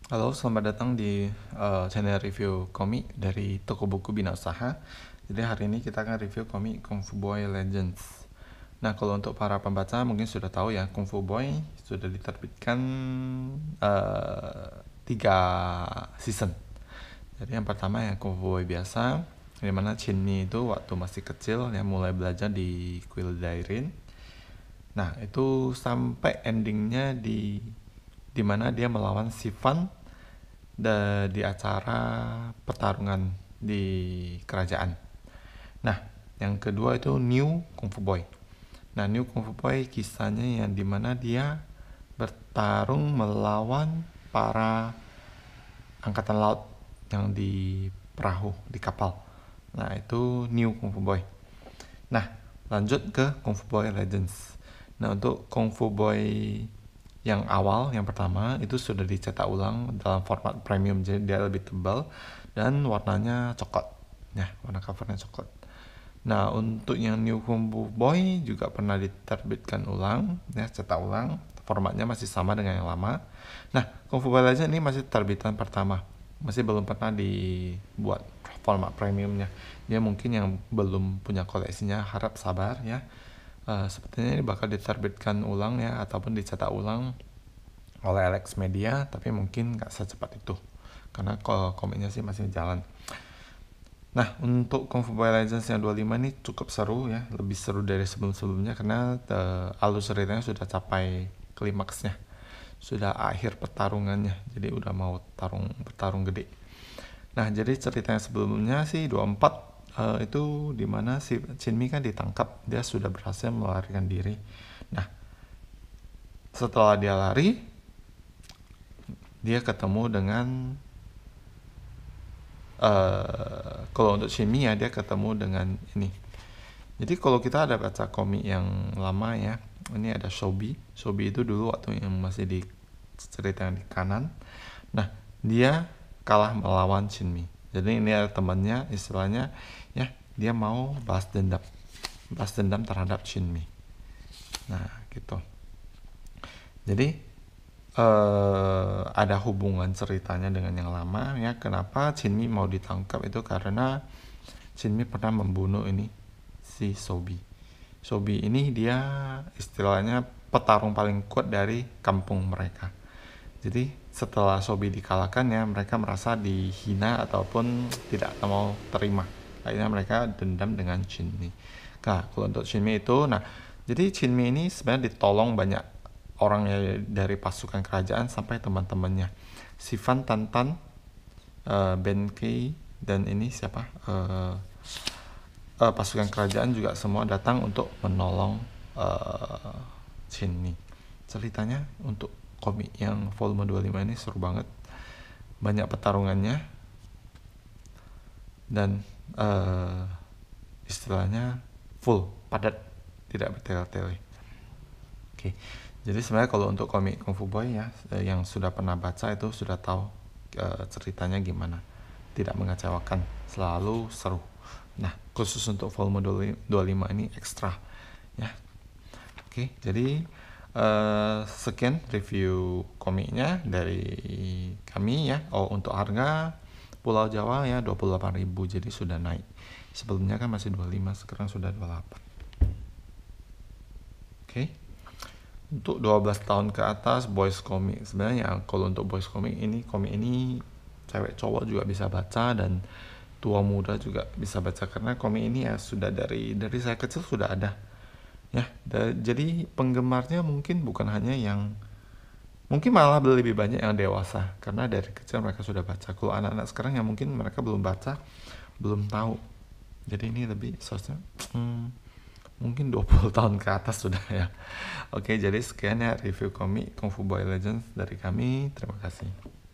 Halo, selamat datang di channel review komik dari toko buku Bina Usaha. Jadi hari ini kita akan review komik Kung Fu Boy Legends. Nah, kalau untuk para pembaca mungkin sudah tahu ya, Kung Fu Boy sudah diterbitkan 3 season. Jadi yang pertama ya Kung Fu Boy biasa, di mana Chinny itu waktu masih kecil ya mulai belajar di kuil Dairin. Nah, itu sampai endingnya di mana dia melawan si Fan di acara pertarungan di kerajaan. Nah, yang kedua itu New Kung Fu Boy. Nah, New Kung Fu Boy kisahnya yang dimana dia bertarung melawan para angkatan laut yang di perahu, di kapal. Nah, itu New Kung Fu Boy. Nah, lanjut ke Kung Fu Boy Legends. Nah, untuk Kung Fu Boy yang awal, yang pertama, itu sudah dicetak ulang dalam format premium, jadi dia lebih tebal dan warnanya coklat. Ya, warna covernya coklat. Nah, untuk yang New Kung Fu Boy juga pernah diterbitkan ulang, ya, cetak ulang. Formatnya masih sama dengan yang lama. Nah, Kung Fu Boy Legends ini masih terbitan pertama, masih belum pernah dibuat format premiumnya. Dia mungkin yang belum punya koleksinya harap sabar ya. Sepertinya ini bakal diterbitkan ulang ya ataupun dicetak ulang oleh Alex Media, tapi mungkin nggak secepat itu karena komiknya sih masih jalan. Nah, untuk Kung Fu Boy Legends yang 25 ini cukup seru ya, lebih seru dari sebelum-sebelumnya karena alur ceritanya sudah capai klimaksnya, sudah akhir pertarungannya, jadi udah mau bertarung gede. Nah, jadi ceritanya sebelumnya sih 24 itu dimana si Chinmi kan ditangkap, dia sudah berhasil melarikan diri. Nah, setelah dia lari, dia ketemu dengan kalau untuk Chinmi ya dia ketemu dengan ini. Jadi kalau kita ada baca komik yang lama ya, ini ada Shobi. Shobi itu dulu waktu yang masih di cerita yang di kanan. Nah, dia kalah melawan Shinmi. Jadi ini ada temannya, istilahnya ya dia mau balas dendam terhadap Shinmi. Nah, gitu. Jadi ada hubungan ceritanya dengan yang lama ya. Kenapa Shinmi mau ditangkap itu karena Shinmi pernah membunuh ini si Sobi. Sobi ini dia istilahnya petarung paling kuat dari kampung mereka. Jadi setelah Sobi dikalahkan ya mereka merasa dihina ataupun tidak mau terima. Akhirnya mereka dendam dengan Shinmi. Nah, kalau untuk Shinmi itu, nah jadi Shinmi ini sebenarnya ditolong banyak orang dari pasukan kerajaan sampai teman-temannya. Sifan Tantan, Benkei, dan ini siapa? Pasukan kerajaan juga semua datang untuk menolong Shinmi. Ceritanya untuk komik yang volume 25 ini seru banget. Banyak pertarungannya dan istilahnya full, padat, tidak bertele-tele. Oke. Jadi sebenarnya kalau untuk komik Kung Fu Boy ya yang sudah pernah baca itu sudah tahu ceritanya gimana. Tidak mengecewakan, selalu seru. Nah, khusus untuk volume 25 ini ekstra ya. Oke, jadi sekian review komiknya dari kami ya. Oh, untuk harga Pulau Jawa ya 28.000, jadi sudah naik. Sebelumnya kan masih 25, sekarang sudah 28. Oke. Untuk 12 tahun ke atas boys komik. Sebenarnya kalau untuk boys komik ini cewek cowok juga bisa baca dan tua muda juga bisa baca karena komik ini ya sudah dari saya kecil sudah ada ya. Jadi penggemarnya mungkin bukan hanya yang, mungkin malah lebih banyak yang dewasa karena dari kecil mereka sudah baca. Kalau anak-anak sekarang yang mungkin mereka belum baca, belum tahu, jadi ini lebih sosnya mungkin 20 tahun ke atas sudah ya. Oke, jadi sekian ya review komik Kung Fu Boy Legends dari kami. Terima kasih.